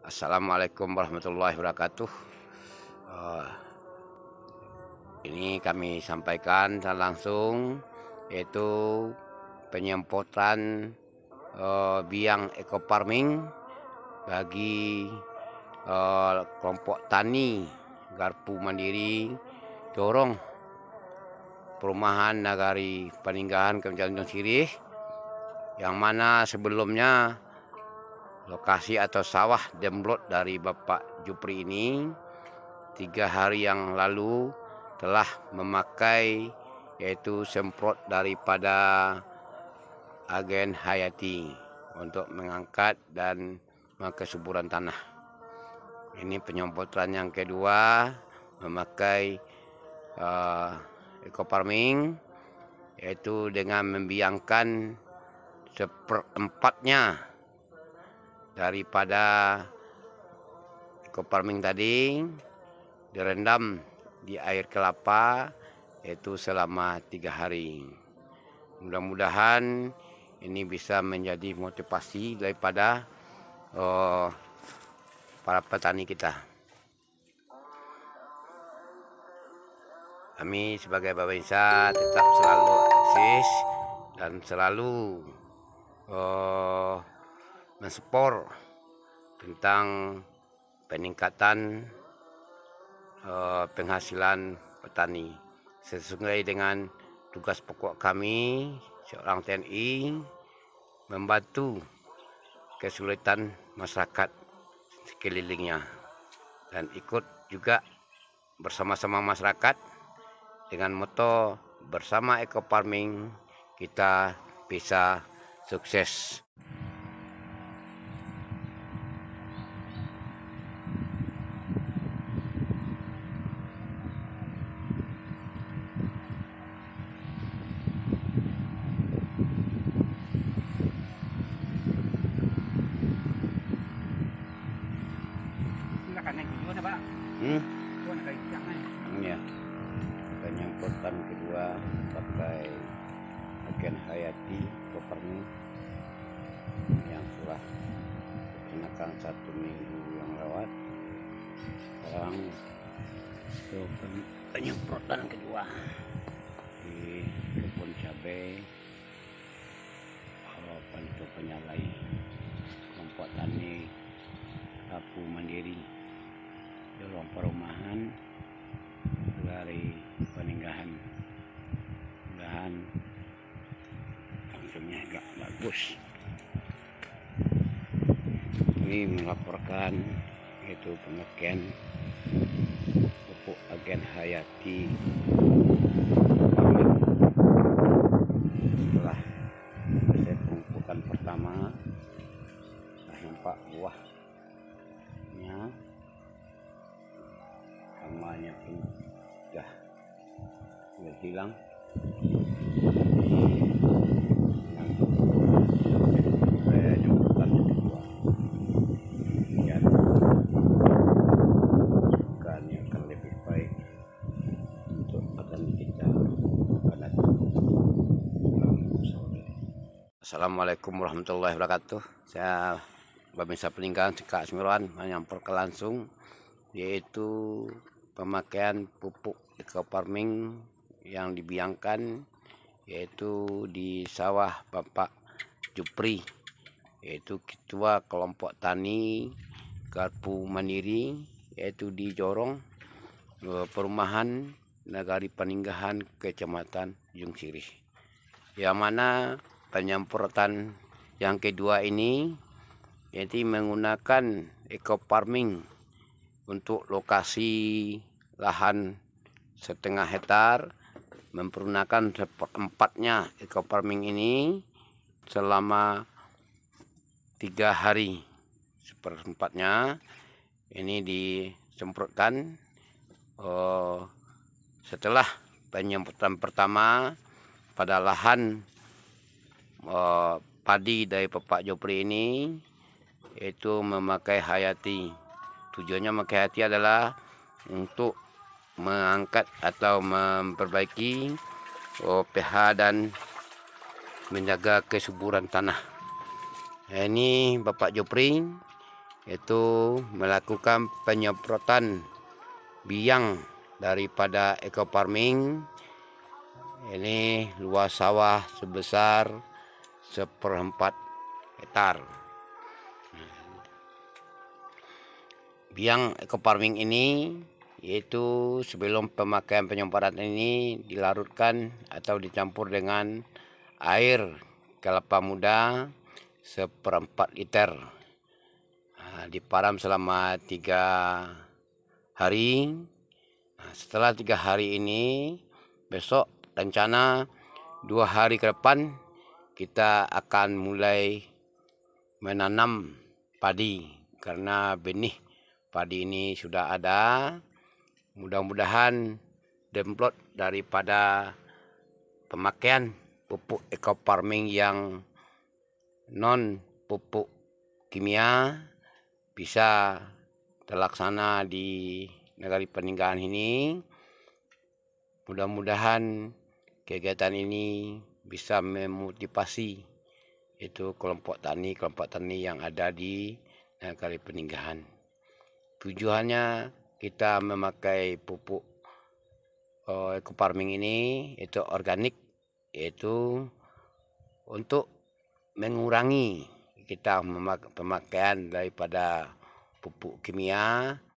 Assalamualaikum warahmatullahi wabarakatuh. Eh, ini kami sampaikan secara langsung yaitu penyemprotan biang eco farming bagi kelompok tani Garpu Mandiri Dorong Perumahan Nagari Paninggahan Kecamatan Tanjung Sirih, yang mana sebelumnya lokasi atau sawah demblot dari Bapak Jupri ini 3 hari yang lalu telah memakai yaitu semprot daripada agen hayati untuk mengangkat dan kesuburan tanah. Ini penyemprotan yang kedua memakai eco farming, yaitu dengan membiangkan seperempatnya daripada eco farming tadi direndam di air kelapa yaitu selama 3 hari. Mudah-mudahan ini bisa menjadi motivasi daripada para petani kita. Kami sebagai Babinsa tetap selalu eksis dan selalu mensupport tentang peningkatan penghasilan petani sesuai dengan tugas pokok kami seorang TNI, membantu kesulitan masyarakat sekelilingnya dan ikut juga bersama-sama masyarakat dengan moto bersama eco farming kita bisa sukses. Ya, penyemprotan kedua pakai agen hayati eco farming yang telah digunakan 1 minggu yang lewat. Sekarang itu penyemprotan kedua di kebun cabai untuk penyalai kelompok tani Garpu Mandiri Dorong Perumahan dari Paninggahan. Mudah-mudahan langsungnya agak bagus. Ini melaporkan itu pemakaian pupuk agen hayati setelah proses pemupukan pertama sudah nampak buahnya, hamanya pun sudah hilang. Assalamualaikum warahmatullahi wabarakatuh. Saya Babinsa Peninggalan Kak Semiruan menyampaikan langsung yaitu pemakaian pupuk eco farming yang dibiangkan yaitu di sawah Bapak Jupri, yaitu ketua kelompok tani Garpu Mandiri, yaitu di Jorong Perumahan Nagari Paninggahan Kecamatan Tanjung Sirih, yang mana penyemprotan yang kedua ini yaitu menggunakan eco farming untuk lokasi lahan 1/2 hektar, mempergunakan seperempatnya eco farming ini selama 3 hari. Seperempatnya ini disemprotkan setelah penyemprotan pertama pada lahan padi dari Bapak Jupri ini, yaitu memakai hayati. Tujuannya memakai hayati adalah untuk mengangkat atau memperbaiki pH dan menjaga kesuburan tanah. Ini Bapak Jupri yaitu melakukan penyemprotan biang daripada eco farming. Ini luas sawah sebesar 1/4 hektar. Biang eco farming ini yaitu sebelum pemakaian penyemprotan ini dilarutkan atau dicampur dengan air kelapa muda 1/4 liter. Diparam selama 3 hari. Setelah 3 hari ini, besok rencana 2 hari ke depan kita akan mulai menanam padi, karena benih padi ini sudah ada. Mudah-mudahan demplot daripada pemakaian pupuk eco farming yang non pupuk kimia bisa terlaksana di negara peninggalan ini. Mudah-mudahan kegiatan ini bisa memotivasi itu kelompok tani yang ada di negara peninggalan. Tujuannya kita memakai pupuk eco farming ini itu organik, yaitu untuk mengurangi kita pemakaian daripada pupuk kimia